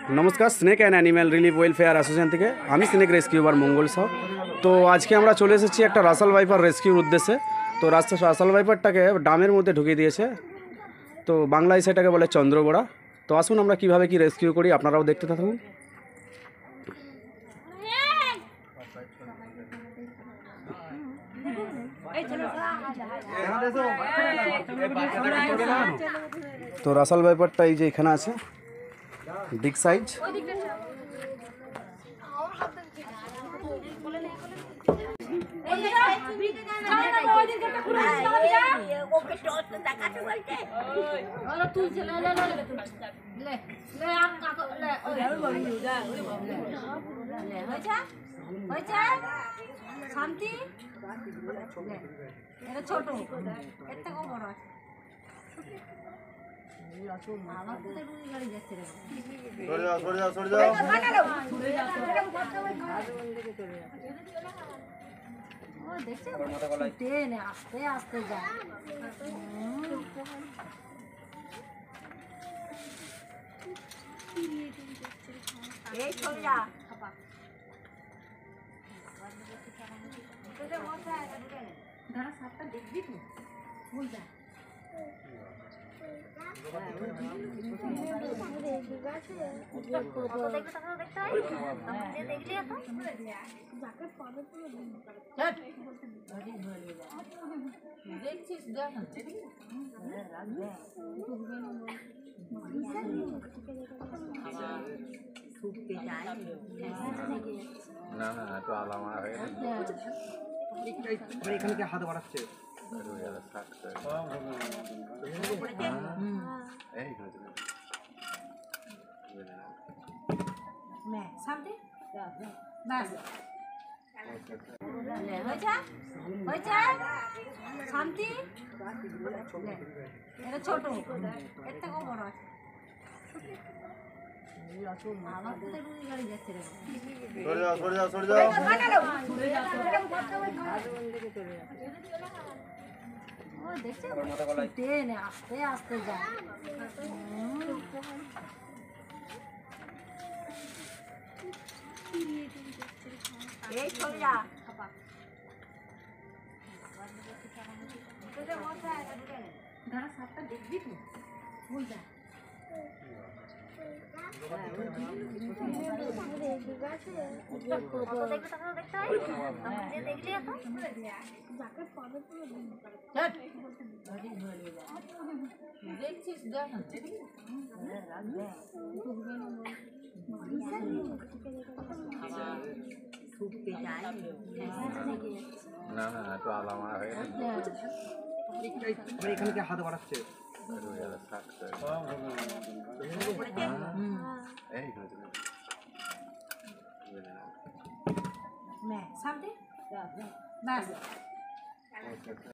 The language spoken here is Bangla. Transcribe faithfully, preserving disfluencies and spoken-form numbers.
नमस्कार snake and animal relief welfare association থেকে আমি স্নেক রেস্কিউবার মঙ্গল সাউ। তো আজকে আমরা চলে এসেছি একটা রাসেল ভাইপার রেস্কিউর উদ্দেশ্যে। তো রাস্তা রাসেল ভাইপারটাকে ডামের মধ্যে ঢুকিয়ে দিয়েছে, তো বাংলায় সেটাকে বলে চন্দ্রবোড়া। তো আসুন আমরা কিভাবে কি রেস্কিউ করি, আপনারাও দেখতে থাকুন। তো রাসেল ভাইপারটা এই যে এখানে আছে, বিগ সাইজ। শান্তি এটা ছোট, এর থেকেও বড় আছে। আমার কোথায় ডুবে গাড়ি যাচ্ছে রে, সরে যাও সরে যাও সরে যাও ও দেখছো ট্রেনে আস্তে আস্তে যায়। এই সরে যা দাঁড়া, সাতটা দেখবি তো ভুল যা। দেখছিস দেখ না না একটু আলামা হয়ে এখানে কি হাত বাড়াচ্ছে? শান্তি বাস হয়েছে হয়েছে শান্তি এটা ছোট, এর থেকেও বড় আছে। আমার কোথায় ডুবে গাড়ি যাচ্ছে রে, সরে যাও সরে যাও সরে যাও ও দেখছো ট্রেনে আস্তে আস্তে যায়। এই সরে যা দাঁড়া, সাতটা দেখবি তো ভুল যা। দেখছিস দেখ না না একটু আলামা হয়ে এখানে কি হাত বাড়াচ্ছে? শান্তি বাস